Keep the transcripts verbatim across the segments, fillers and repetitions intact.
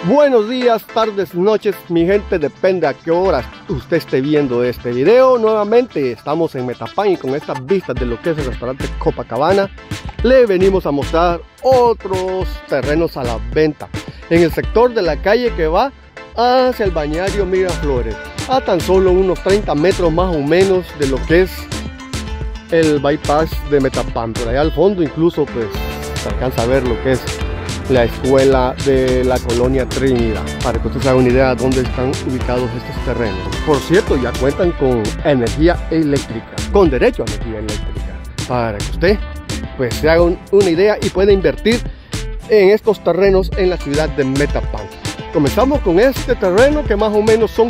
Buenos días, tardes, noches, mi gente, depende a qué horas usted esté viendo este video. Nuevamente estamos en Metapán y con estas vistas de lo que es el restaurante Copacabana le venimos a mostrar otros terrenos a la venta en el sector de la calle que va hacia el balneario Miraflores, a tan solo unos treinta metros más o menos de lo que es el bypass de Metapán. Por allá al fondo incluso pues se alcanza a ver lo que es la escuela de la colonia Trinidad, para que usted se haga una idea de dónde están ubicados estos terrenos. Por cierto, ya cuentan con energía eléctrica, con derecho a energía eléctrica, para que usted pues se haga un, una idea y pueda invertir en estos terrenos en la ciudad de Metapán. Comenzamos con este terreno que más o menos son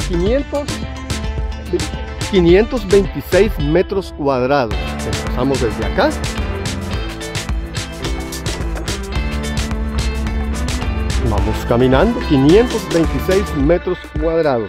quinientos veintiséis metros cuadrados. Empezamos desde acá. Vamos caminando, quinientos veintiséis metros cuadrados,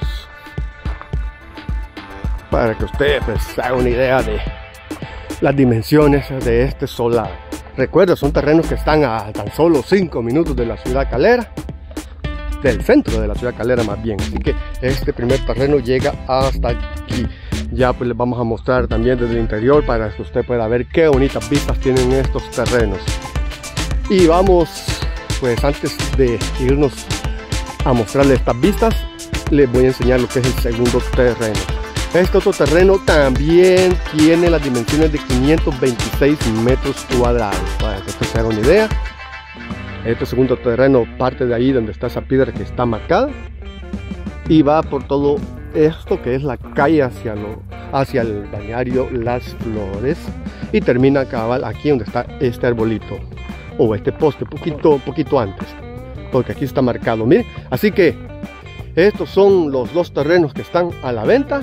para que usted pues, se haga una idea de las dimensiones de este solar. Recuerda, son terrenos que están a tan solo cinco minutos de la ciudad calera, del centro de la ciudad calera más bien. Así que este primer terreno llega hasta aquí. Ya pues les vamos a mostrar también desde el interior para que usted pueda ver qué bonitas vistas tienen estos terrenos. Y vamos, pues antes de irnos a mostrarles estas vistas, les voy a enseñar lo que es el segundo terreno. Este otro terreno también tiene las dimensiones de quinientos veintiséis metros cuadrados, para que usted se haga una idea. Este segundo terreno parte de ahí donde está esa piedra que está marcada y va por todo esto que es la calle hacia, lo, hacia el balneario Las Flores y termina cabal aquí donde está este arbolito o este poste, poquito, poquito antes, porque aquí está marcado, miren. Así que estos son los dos terrenos que están a la venta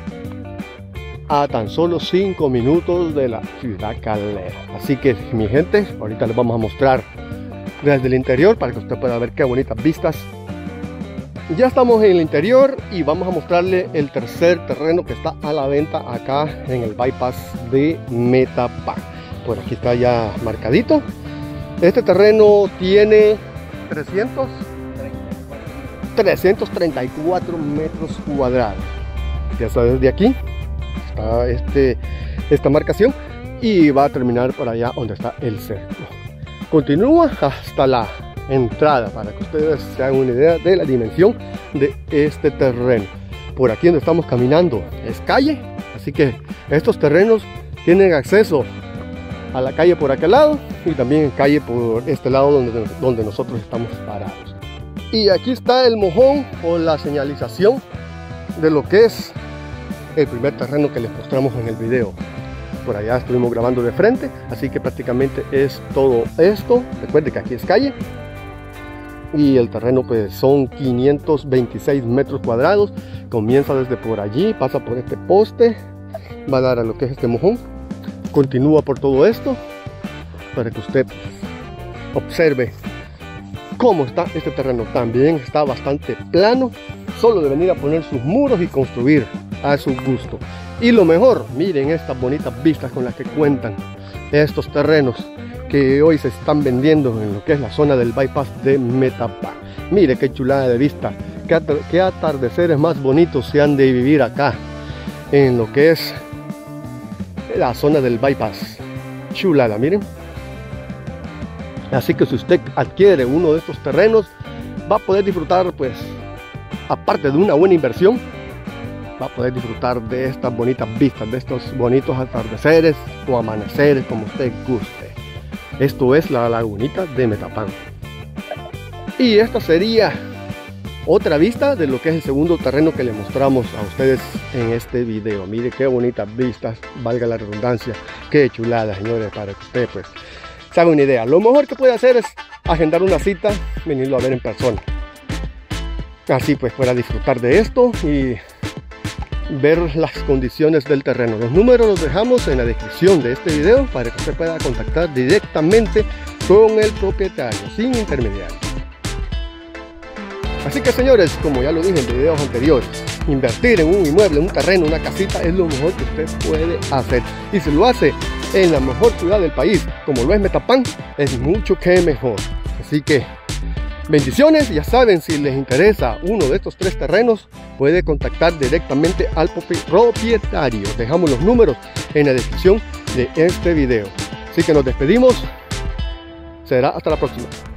a tan solo cinco minutos de la ciudad calera. Así que mi gente, ahorita les vamos a mostrar desde el interior para que usted pueda ver qué bonitas vistas. Ya estamos en el interior y vamos a mostrarle el tercer terreno que está a la venta acá en el bypass de Metapán. Por aquí está ya marcadito. Este terreno tiene trescientos treinta y cuatro metros cuadrados. Ya está desde aquí está este, esta marcación y va a terminar por allá donde está el cerco. Continúa hasta la entrada para que ustedes se hagan una idea de la dimensión de este terreno. Por aquí donde estamos caminando es calle, así que estos terrenos tienen acceso a la calle por aquel lado y también calle por este lado donde, donde nosotros estamos parados. Y aquí está el mojón o la señalización de lo que es el primer terreno que les mostramos en el video. Por allá estuvimos grabando de frente, así que prácticamente es todo esto. Recuerde que aquí es calle y el terreno pues son quinientos veintiséis metros cuadrados. Comienza desde por allí, pasa por este poste, va a dar a lo que es este mojón, continúa por todo esto para que usted observe cómo está este terreno. También está bastante plano, solo de venir a poner sus muros y construir a su gusto. Y lo mejor, miren estas bonitas vistas con las que cuentan estos terrenos que hoy se están vendiendo en lo que es la zona del bypass de Metapán. Mire qué chulada de vista, qué, qué atardeceres más bonitos se han de vivir acá en lo que es la zona del bypass. Chulada, miren. Así que si usted adquiere uno de estos terrenos, va a poder disfrutar, pues, aparte de una buena inversión, va a poder disfrutar de estas bonitas vistas, de estos bonitos atardeceres o amaneceres, como usted guste. Esto es la lagunita de Metapán. Y esta sería otra vista de lo que es el segundo terreno que le mostramos a ustedes en este video. Mire qué bonitas vistas, valga la redundancia, qué chulada, señores, para que usted pues se haga una idea. Lo mejor que puede hacer es agendar una cita, venirlo a ver en persona. Así pues pueda disfrutar de esto y ver las condiciones del terreno. Los números los dejamos en la descripción de este video para que usted pueda contactar directamente con el propietario sin intermediario. Así que señores, como ya lo dije en videos anteriores, invertir en un inmueble, un terreno, una casita es lo mejor que usted puede hacer. Y si lo hace en la mejor ciudad del país, como lo es Metapán, es mucho que mejor. Así que Bendiciones, ya saben, si les interesa uno de estos tres terrenos, puede contactar directamente al propietario. Dejamos los números en la descripción de este video. Así que nos despedimos. Será hasta la próxima.